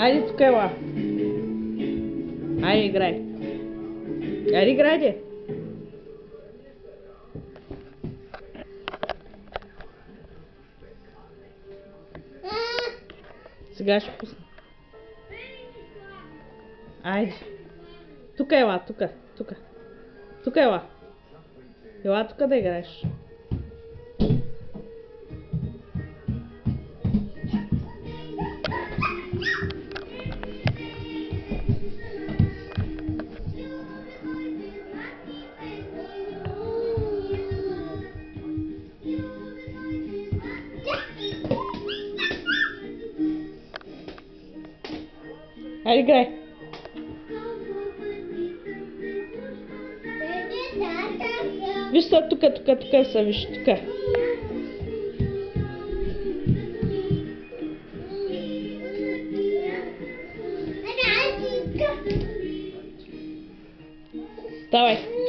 Айде тук ела. Айде играй. Айде играйте. Сега ще пусна. Айде. Тук ела, тук. Тук ела. Ела тук да играеш. Айде играй. Виж са тук са, виж тук. Давай.